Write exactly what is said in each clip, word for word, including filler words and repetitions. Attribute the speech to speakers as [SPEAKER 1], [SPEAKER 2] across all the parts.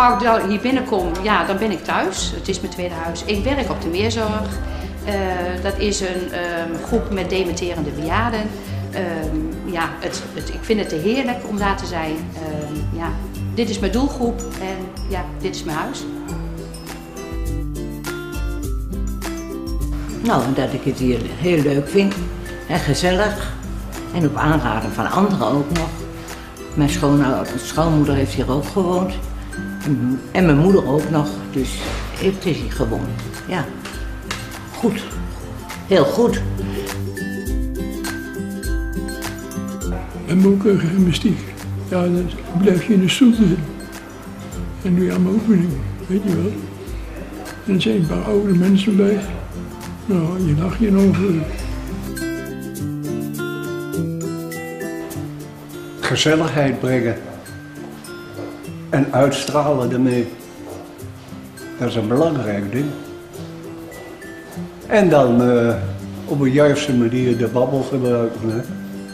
[SPEAKER 1] gauw ik hier binnenkom, ja, dan ben ik thuis. Het is mijn tweede huis. Ik werk op de Meerzorg. Uh, dat is een um, groep met dementerende bejaarden. Um, ja, het, het, ik vind het heerlijk om daar te zijn. Um, ja, dit is mijn doelgroep en ja, dit is mijn huis.
[SPEAKER 2] Nou, dat ik het hier heel leuk vind en gezellig. En op aanraden van anderen ook nog. Mijn schoon, schoonmoeder heeft hier ook gewoond. En mijn moeder ook nog. Dus het is hier gewoon. Ja, goed. Heel goed.
[SPEAKER 3] En mokerige gymnastiek. Ja, dan blijf je in de stoel zitten. En doe je allemaal oefeningen, weet je wel. En er zijn een paar oude mensen bij. Nou, je lacht je over.
[SPEAKER 4] Gezelligheid brengen. En uitstralen ermee. Dat is een belangrijk ding. En dan uh, op een juiste manier de babbel gebruiken. Hè.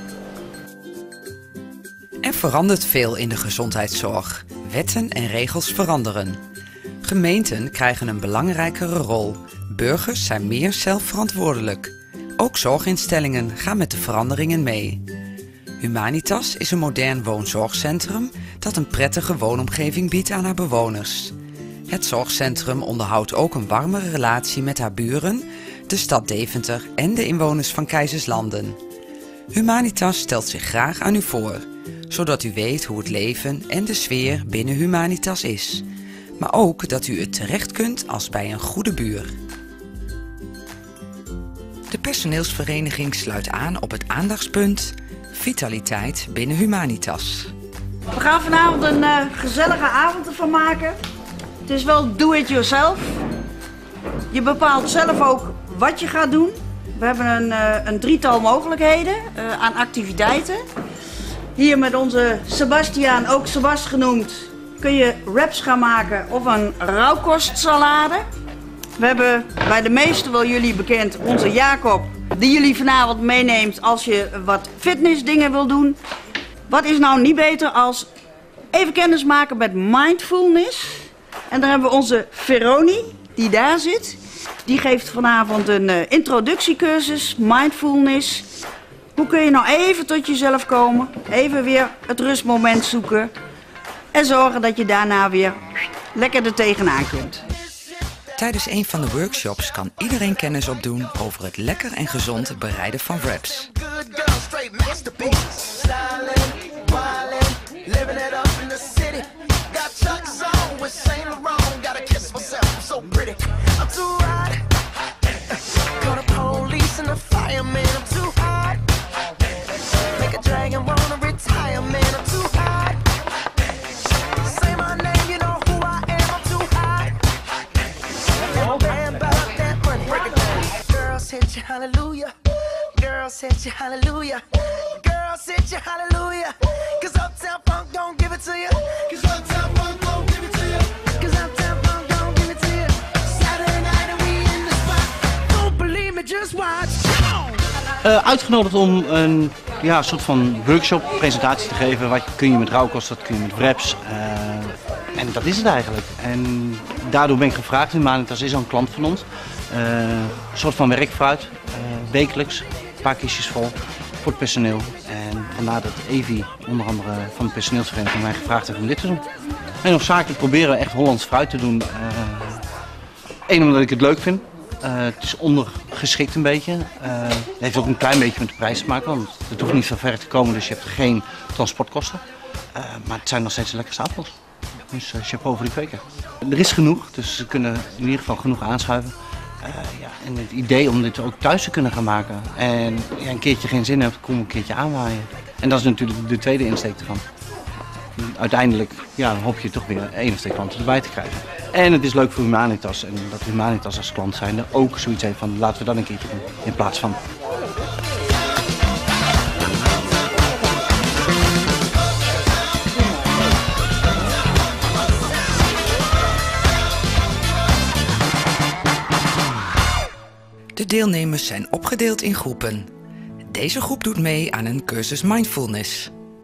[SPEAKER 5] Er verandert veel in de gezondheidszorg. Wetten en regels veranderen. Gemeenten krijgen een belangrijkere rol. Burgers zijn meer zelfverantwoordelijk. Ook zorginstellingen gaan met de veranderingen mee. Humanitas is een modern woonzorgcentrum dat een prettige woonomgeving biedt aan haar bewoners. Het zorgcentrum onderhoudt ook een warmere relatie met haar buren, de stad Deventer en de inwoners van Keizerslanden. Humanitas stelt zich graag aan u voor, zodat u weet hoe het leven en de sfeer binnen Humanitas is. Maar ook dat u het terecht kunt als bij een goede buur. De personeelsvereniging sluit aan op het aandachtspunt vitaliteit binnen Humanitas.
[SPEAKER 6] We gaan vanavond een uh, gezellige avond ervan maken. Het is wel do it yourself. Je bepaalt zelf ook wat je gaat doen. We hebben een, uh, een drietal mogelijkheden uh, aan activiteiten. Hier met onze Sebastiaan, ook Sebast genoemd, kun je wraps gaan maken of een rauwkostsalade. We hebben bij de meesten wel jullie bekend onze Jacob, die jullie vanavond meeneemt als je wat fitnessdingen wil doen. Wat is nou niet beter als even kennis maken met mindfulness. En daar hebben we onze Veroni, die daar zit. Die geeft vanavond een uh, introductiecursus, mindfulness. Hoe kun je nou even tot jezelf komen, even weer het rustmoment zoeken. En zorgen dat je daarna weer lekker er tegenaan kunt.
[SPEAKER 5] Tijdens een van de workshops kan iedereen kennis opdoen over het lekker en gezond bereiden van wraps.
[SPEAKER 7] Hallelujah, girl said you hallelujah, girl said you hallelujah, cause Uptown Funk don't give it to you, cause Uptown Funk don't give it to you, cause Uptown Funk don't give it to you, Saturday night and we in the spot, don't believe me, just watch,
[SPEAKER 8] uh, uitgenodigd om een ja, soort van workshop, presentatie te geven, wat kun je met rauwkost, wat kun je met wraps, uh, en dat is het eigenlijk. En daardoor ben ik gevraagd, Humanitas is al een klant van ons. Uh, een soort van werkfruit, uh, wekelijks, een paar kistjes vol voor het personeel. En vandaar dat Evi, onder andere van de personeelsvereniging, mij gevraagd heeft om dit te doen. En hoofdzakelijk proberen we echt Hollands fruit te doen. Eén, uh, omdat ik het leuk vind. Uh, het is ondergeschikt een beetje. Uh, het heeft ook een klein beetje met de prijs te maken, want het hoeft niet zo ver te komen, dus je hebt geen transportkosten. Uh, maar het zijn nog steeds de lekkerste appels. Dus uh, chapeau voor die kweken. Er is genoeg, dus ze kunnen in ieder geval genoeg aanschuiven. Uh, ja, en het idee om dit ook thuis te kunnen gaan maken. En ja, een keertje geen zin hebt, kom een keertje aanwaaien. En dat is natuurlijk de tweede insteek ervan. Uiteindelijk ja, dan hoop je toch weer één of twee klanten erbij te krijgen. En het is leuk voor Humanitas. En dat Humanitas als klant zijnde ook zoiets heeft van laten we dat een keertje doen. In plaats van...
[SPEAKER 5] De deelnemers zijn opgedeeld in groepen. Deze groep doet mee aan een cursus mindfulness.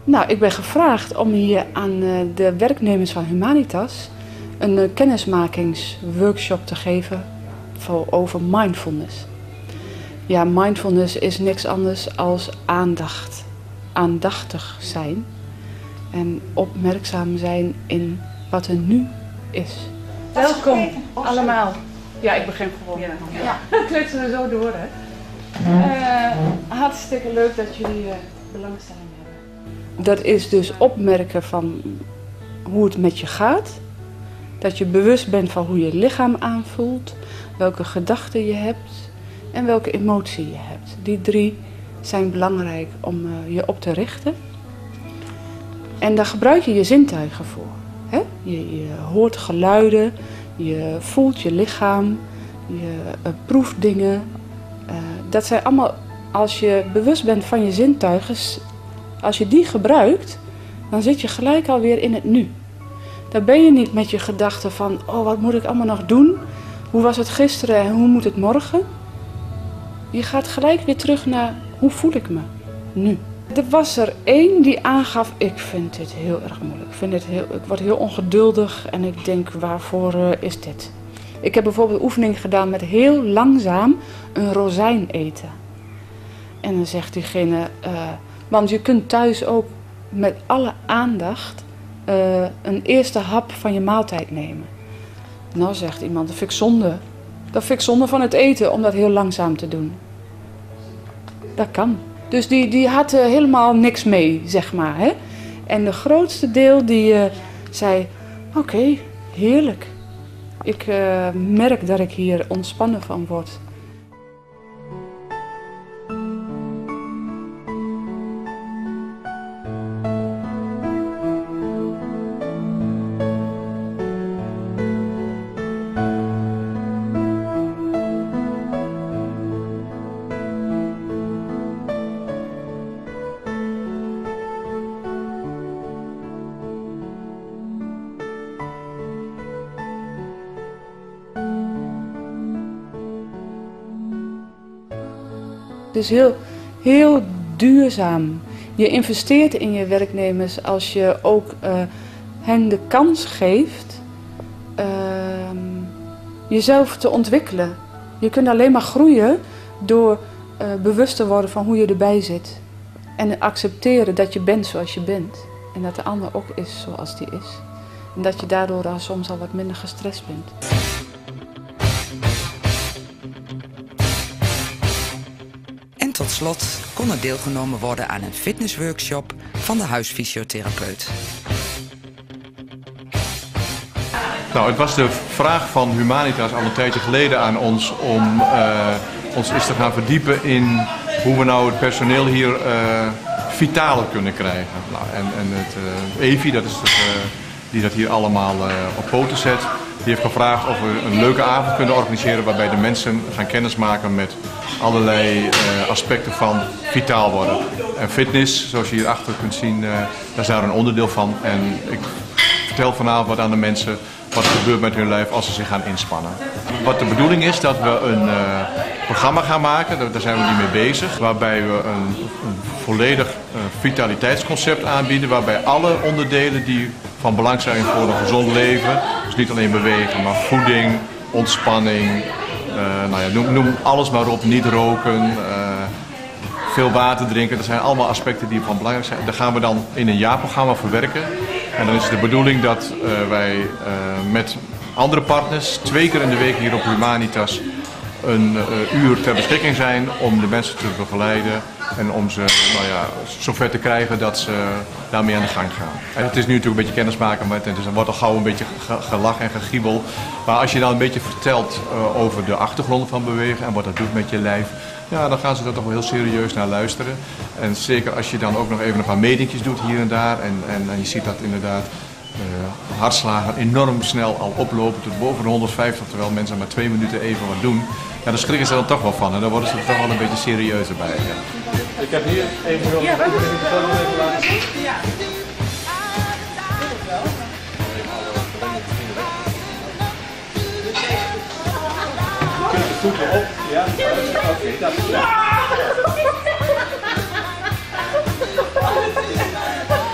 [SPEAKER 9] Nou, ik ben gevraagd om hier aan uh, de werknemers van Humanitas een uh, kennismakingsworkshop te geven voor, over mindfulness. Ja, mindfulness is niks anders als aandacht, aandachtig zijn en opmerkzaam zijn in wat er nu is. Welkom allemaal. Ja, ik begin gewoon. Ja, ja. Kletsen we zo door, hè. Uh, hartstikke leuk dat jullie uh, belangstelling hebben. Dat is dus opmerken van hoe het met je gaat. Dat je bewust bent van hoe je lichaam aanvoelt, welke gedachten je hebt en welke emotie je hebt. Die drie zijn belangrijk om uh, je op te richten. En daar gebruik je je zintuigen voor. Hè? Je, je hoort geluiden, je voelt je lichaam, je uh, proeft dingen. Uh, dat zijn allemaal, als je bewust bent van je zintuigen, als je die gebruikt, dan zit je gelijk alweer in het nu. Dan ben je niet met je gedachten van, oh, wat moet ik allemaal nog doen? Hoe was het gisteren en hoe moet het morgen? Je gaat gelijk weer terug naar, hoe voel ik me nu? Er was er één die aangaf, ik vind dit heel erg moeilijk. Ik, vind dit heel, ik word heel ongeduldig en ik denk, waarvoor uh, is dit? Ik heb bijvoorbeeld een oefening gedaan met heel langzaam een rozijn eten. En dan zegt diegene, uh, want je kunt thuis ook met alle aandacht uh, een eerste hap van je maaltijd nemen. Nou, zegt iemand, dat vind ik zonde. Dat vind ik zonde van het eten om dat heel langzaam te doen. Dat kan. Dus die, die had uh, helemaal niks mee, zeg maar. Hè? En de grootste deel die uh, zei, oké, okay, heerlijk. Ik uh, merk dat ik hier ontspannen van word. Het is heel, heel duurzaam. Je investeert in je werknemers als je ook uh, hen de kans geeft uh, jezelf te ontwikkelen. Je kunt alleen maar groeien door uh, bewust te worden van hoe je erbij zit. En accepteren dat je bent zoals je bent. En dat de ander ook is zoals die is. En dat je daardoor dan soms al wat minder gestrest bent.
[SPEAKER 5] En tot slot kon er deelgenomen worden aan een fitnessworkshop van de huisfysiotherapeut.
[SPEAKER 10] Nou, het was de vraag van Humanitas al een tijdje geleden aan ons om uh, ons eens te gaan verdiepen in hoe we nou het personeel hier uh, vitaler kunnen krijgen. Nou, en, en het uh, Evi, dat is het, uh, die dat hier allemaal uh, op poten zet, die heeft gevraagd of we een leuke avond kunnen organiseren waarbij de mensen gaan kennismaken met allerlei uh, aspecten van vitaal worden. En fitness, zoals je hierachter kunt zien, uh, daar is daar een onderdeel van. En ik vertel vanavond wat aan de mensen wat er gebeurt met hun lijf als ze zich gaan inspannen. Wat de bedoeling is, dat we een uh, programma gaan maken, daar zijn we nu mee bezig, waarbij we een, een volledig uh, vitaliteitsconcept aanbieden, waarbij alle onderdelen die van belang zijn voor een gezond leven, dus niet alleen bewegen, maar voeding, ontspanning, uh, nou ja, noem, noem alles maar op, niet roken, uh, veel water drinken, dat zijn allemaal aspecten die van belang zijn. Daar gaan we dan in een jaarprogramma verwerken. En dan is het de bedoeling dat uh, wij uh, met andere partners twee keer in de week hier op Humanitas een uh, uur ter beschikking zijn om de mensen te begeleiden en om ze nou ja, zover te krijgen dat ze daarmee aan de gang gaan. En het is nu natuurlijk een beetje kennismaken, maar het is, er wordt al gauw een beetje gelach en gegiebel. Maar als je dan een beetje vertelt uh, over de achtergronden van bewegen en wat dat doet met je lijf, ja, dan gaan ze er toch wel heel serieus naar luisteren. En zeker als je dan ook nog even een paar metingjes doet hier en daar en, en, en je ziet dat inderdaad uh, hartslagen enorm snel al oplopen tot boven de honderdvijftig, terwijl mensen maar twee minuten even wat doen. Ja, dan schrikken ze er toch wel van en dan worden ze er toch wel een beetje serieuzer bij. Ja. Ik heb hier even nog ja, een laten zien. Ja. Voeten op, ja. Oké, okay, dat is goed.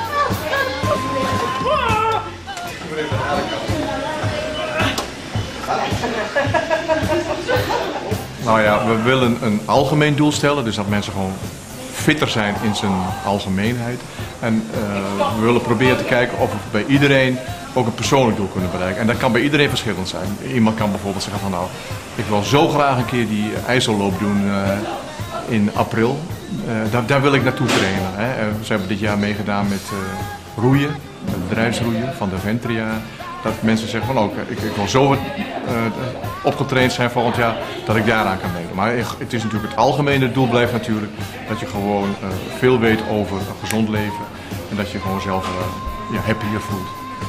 [SPEAKER 10] Nou ja, we willen een algemeen doel stellen, dus dat mensen gewoon fitter zijn in zijn algemeenheid. En uh, we willen proberen te kijken of we bij iedereen ook een persoonlijk doel kunnen bereiken. En dat kan bij iedereen verschillend zijn. Iemand kan bijvoorbeeld zeggen van nou, ik wil zo graag een keer die IJsselloop doen uh, in april. Uh, daar, daar wil ik naartoe trainen. Hè. Ze hebben dit jaar meegedaan met uh, roeien, met bedrijfsroeien van de Ventria. Dat mensen zeggen van ook, ik, ik wil zo uh, opgetraind zijn volgend jaar dat ik daaraan kan meedoen. Maar het is natuurlijk het algemene doel blijft natuurlijk dat je gewoon uh, veel weet over een gezond leven en dat je gewoon zelf uh, ja, happier voelt.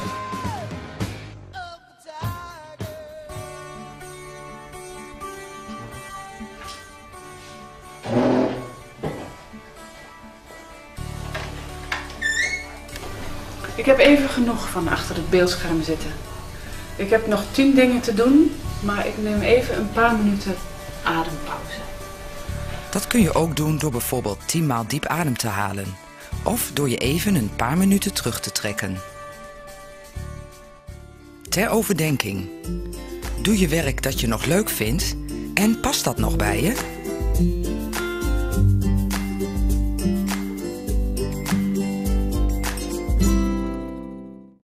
[SPEAKER 9] Ik heb even genoeg van achter het beeldscherm zitten. Ik heb nog tien dingen te doen, maar ik neem even een paar minuten adempauze.
[SPEAKER 5] Dat kun je ook doen door bijvoorbeeld tien maal diep adem te halen. Of door je even een paar minuten terug te trekken. Ter overdenking. Doe je werk dat je nog leuk vindt en past dat nog bij je?